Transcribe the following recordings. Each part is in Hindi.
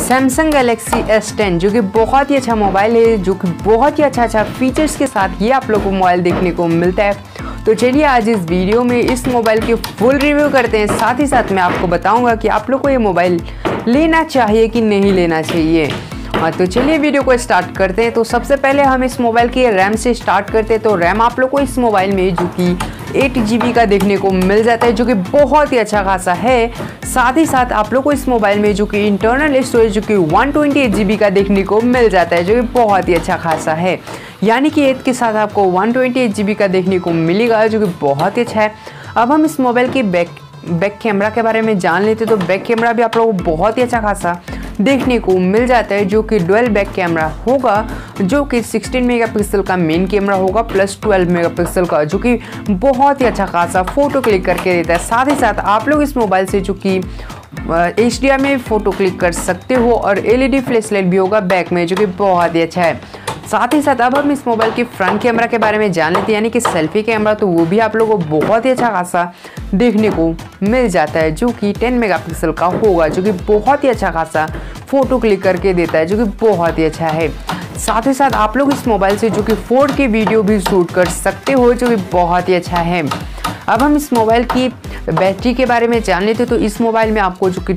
सैमसंग गैलेक्सी S10 जो कि बहुत ही अच्छा मोबाइल है, जो कि बहुत ही अच्छा फीचर्स के साथ ये आप लोग को मोबाइल देखने को मिलता है। तो चलिए आज इस वीडियो में इस मोबाइल की फुल रिव्यू करते हैं। साथ ही साथ मैं आपको बताऊंगा कि आप लोग को ये मोबाइल लेना चाहिए कि नहीं लेना चाहिए। तो चलिए वीडियो को स्टार्ट करते हैं। तो सबसे पहले हम इस मोबाइल की रैम से स्टार्ट करते हैं। तो रैम आप लोग को इस मोबाइल में जो कि 8 GB का देखने को मिल जाता है, जो कि बहुत ही अच्छा खासा है। साथ ही साथ आप लोग को इस मोबाइल में जो कि इंटरनल स्टोरेज जो कि 128 GB का देखने को मिल जाता है, जो कि बहुत ही अच्छा खासा है। यानी कि 8 के साथ आपको 128 GB का देखने को मिलेगा, जो कि बहुत ही अच्छा है। अब हम इस मोबाइल के बैक कैमरा के बारे में जान लेते। तो बैक कैमरा भी आप लोगों को बहुत ही अच्छा खासा देखने को मिल जाता है, जो कि डुअल बैक कैमरा होगा, जो कि 16 मेगापिक्सल का मेन कैमरा होगा प्लस 12 मेगापिक्सल का, जो कि बहुत ही अच्छा खासा फोटो क्लिक करके देता है। साथ ही साथ आप लोग इस मोबाइल से जो कि HDR में फ़ोटो क्लिक कर सकते हो और LED फ्लैश लाइट भी होगा बैक में, जो कि बहुत ही अच्छा है। साथ ही साथ अब हम इस मोबाइल के फ्रंट कैमरा के बारे में जान लेते हैं, यानी कि सेल्फी कैमरा। तो वो भी आप लोगों को बहुत ही अच्छा खासा देखने को मिल जाता है, जो कि 10 मेगापिक्सल का होगा, जो कि बहुत ही अच्छा खासा फ़ोटो क्लिक करके देता है, जो कि बहुत ही अच्छा है। साथ ही साथ आप लोग इस मोबाइल से जो कि 4K वीडियो भी शूट कर सकते हो, जो कि बहुत ही अच्छा है। अब हम इस मोबाइल की बैटरी के बारे में जान लेते। तो इस मोबाइल में आपको जो कि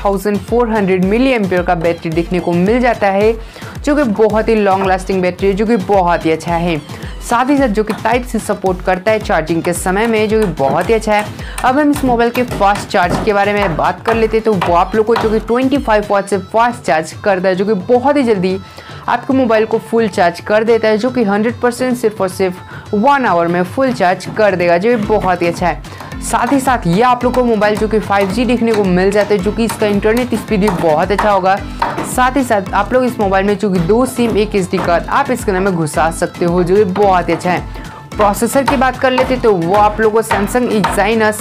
3400 मिली एम्पियर का बैटरी देखने को मिल जाता है, जो कि बहुत ही लॉन्ग लास्टिंग बैटरी है, जो कि बहुत ही अच्छा है। साथ ही साथ जो कि टाइप से सपोर्ट करता है चार्जिंग के समय में, जो कि बहुत ही अच्छा है। अब हम इस मोबाइल के फास्ट चार्ज के बारे में बात कर लेते। तो वो आप लोग को जो कि 25 वाट से फास्ट चार्ज करता है, जो कि बहुत ही जल्दी आपके मोबाइल को फुल चार्ज कर देता है, जो कि 100% सिर्फ और सिर्फ 1 आवर में फुल चार्ज कर देगा, जो कि बहुत ही अच्छा है। साथ ही साथ ये आप लोग को मोबाइल जो कि 5G देखने को मिल जाता है, जो कि इसका इंटरनेट स्पीड भी बहुत अच्छा होगा। साथ ही साथ आप लोग इस मोबाइल में जो कि 2 सिम 1 SD कार्ड आप इसके अंदर में घुसा सकते हो, जो कि बहुत ही अच्छा है। प्रोसेसर की बात कर लेते तो वो आप लोगों को सैमसंग एक्साइनस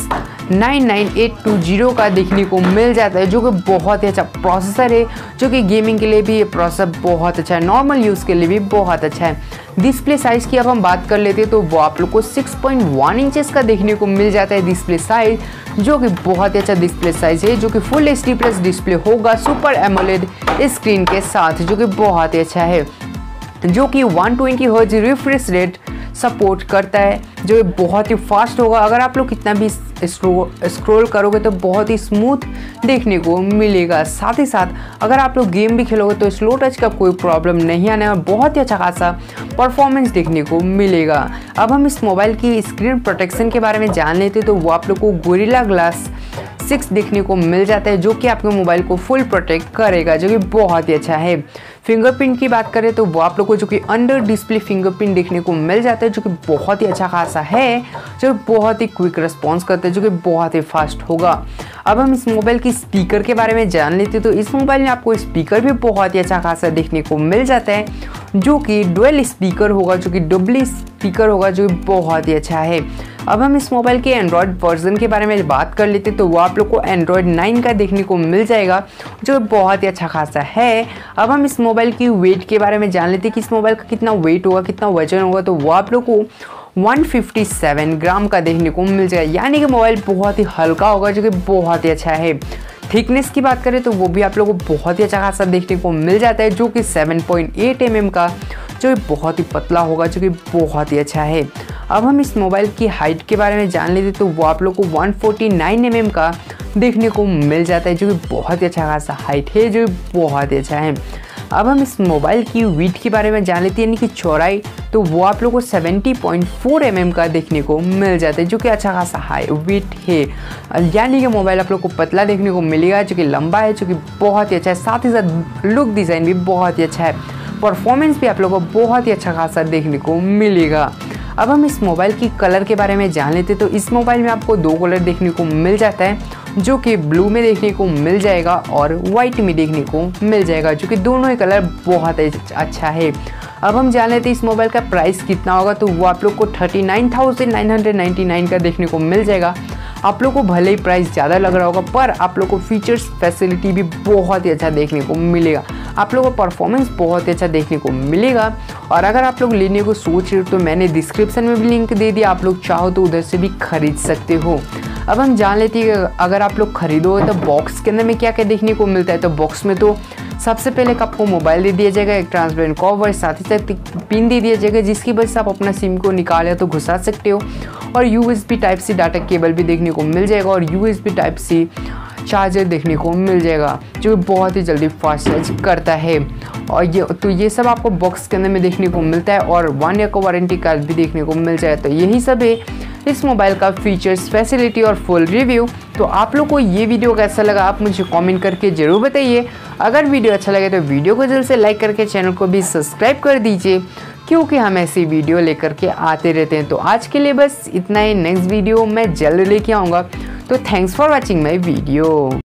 99820 का देखने को मिल जाता है, जो कि बहुत ही अच्छा प्रोसेसर है, जो कि गेमिंग के लिए भी ये प्रोसेसर बहुत अच्छा है, नॉर्मल यूज़ के लिए भी बहुत अच्छा है। डिस्प्ले साइज़ की अब हम बात कर लेते हैं। तो वो आप लोग को 6.1 इंचेस का देखने को मिल जाता है डिस्प्ले साइज, जो कि बहुत ही अच्छा डिस्प्ले साइज है, जो कि फुल HD प्लस डिस्प्ले होगा सुपर एमोलेड स्क्रीन के साथ, जो कि बहुत ही अच्छा है, जो कि 120 हर्ट्ज रिफ्रेश रेट सपोर्ट करता है, जो बहुत ही फास्ट होगा। अगर आप लोग कितना भी स्क्रॉल करोगे तो बहुत ही स्मूथ देखने को मिलेगा। साथ ही साथ अगर आप लोग गेम भी खेलोगे तो स्लो टच का कोई प्रॉब्लम नहीं आने और बहुत ही अच्छा खासा परफॉर्मेंस देखने को मिलेगा। अब हम इस मोबाइल की स्क्रीन प्रोटेक्शन के बारे में जान लेते तो वो आप लोग को गोरिल्ला ग्लास 6 देखने को मिल जाता है, जो कि आपके मोबाइल को फुल प्रोटेक्ट करेगा, जो कि बहुत ही अच्छा है। फिंगरप्रिंट की बात करें तो वो आप लोग को जो कि अंडर डिस्प्ले फिंगरप्रिंट देखने को मिल जाता है, जो कि बहुत ही अच्छा खासा है, जो बहुत ही क्विक रिस्पॉन्स करता है, जो कि बहुत ही फास्ट होगा। अब हम इस मोबाइल की स्पीकर के बारे में जान लेते तो इस मोबाइल में आपको स्पीकर भी बहुत ही अच्छा खासा देखने को मिल जाता है, जो कि डुअल स्पीकर होगा, जो कि डबल स्पीकर होगा, जो कि बहुत ही अच्छा है। अब हम इस मोबाइल के एंड्रॉयड वर्जन के बारे में बात कर लेते तो वो आप लोग को एंड्रॉयड 9 का देखने को मिल जाएगा, जो बहुत ही अच्छा खासा है। अब हम इस मोबाइल की वेट के बारे में जान लेते कि इस मोबाइल का कितना वेट होगा, कितना वजन होगा। तो वो आप लोग को 157 ग्राम का देखने को मिल जाएगा, यानी कि मोबाइल बहुत ही हल्का होगा, जो कि बहुत ही अच्छा है। थिकनेस की बात करें तो वो भी आप लोगों को बहुत ही अच्छा खासा देखने को मिल जाता है, जो कि 7.8 mm का, जो कि बहुत ही पतला होगा, जो कि बहुत ही अच्छा है। अब हम इस मोबाइल की हाइट के बारे में जान लेते तो वो आप लोग को 149 mm का देखने को मिल जाता है, जो कि बहुत ही अच्छा खासा हाइट है, जो बहुत ही अच्छा है। अब हम इस मोबाइल की विड्थ के बारे में जान लेते हैं, यानी कि चौड़ाई। तो वो आप लोग को 70.4 mm का देखने को मिल जाता है, जो कि अच्छा खासा हाई विड्थ है, यानी कि मोबाइल आप लोग को पतला देखने को मिलेगा, जो कि लंबा है, जो कि बहुत ही अच्छा है। साथ ही साथ लुक डिज़ाइन भी बहुत ही अच्छा है, परफॉर्मेंस भी आप लोग को बहुत ही अच्छा खासा देखने को मिलेगा। अब हम इस मोबाइल की कलर के बारे में जान लेते तो इस मोबाइल में आपको 2 कलर देखने को मिल जाता है, जो कि ब्लू में देखने को मिल जाएगा और वाइट में देखने को मिल जाएगा, जो कि दोनों ही कलर बहुत अच्छा है। अब हम जान लेते हैं इस मोबाइल का प्राइस कितना होगा। तो वो आप लोग को 39,999 का देखने को मिल जाएगा। आप लोग को भले ही प्राइस ज़्यादा लग रहा होगा, पर आप लोग को फीचर्स फैसिलिटी भी बहुत ही अच्छा देखने को मिलेगा, आप लोगों को परफॉर्मेंस बहुत ही अच्छा देखने को मिलेगा। और अगर आप लोग लेने को सोच रहे हो तो मैंने डिस्क्रिप्शन में भी लिंक दे दिया, आप लोग चाहो तो उधर से भी खरीद सकते हो। अब हम जान लेते हैं कि अगर आप लोग खरीदो तो बॉक्स के अंदर में क्या क्या देखने को मिलता है। तो बॉक्स में तो सबसे पहले आपको मोबाइल दे दिया जाएगा, एक ट्रांसपेरेंट कवर, साथ ही साथ एक पिन दे दिया जाएगा जिसकी वजह से आप अपना सिम को निकाल या तो घुसा सकते हो। और USB type C data cable भी देखने को मिल जाएगा और USB टाइप सी चार्जर देखने को मिल जाएगा जो बहुत ही जल्दी फास्ट चार्ज करता है। और ये सब आपको बॉक्स के अंदर में देखने को मिलता है और 1 ईयर का वारंटी कार्ड भी देखने को मिल जाए। तो यही सब है इस मोबाइल का फीचर्स, फैसिलिटी और फुल रिव्यू। तो आप लोग को ये वीडियो कैसा लगा आप मुझे कमेंट करके ज़रूर बताइए। अगर वीडियो अच्छा लगे तो वीडियो को जल्द से लाइक करके चैनल को भी सब्सक्राइब कर दीजिए क्योंकि हम ऐसी वीडियो लेकर के आते रहते हैं। तो आज के लिए बस इतना ही, नेक्स्ट वीडियो मैं जल्द लेके आऊँगा। तो thanks for watching my video.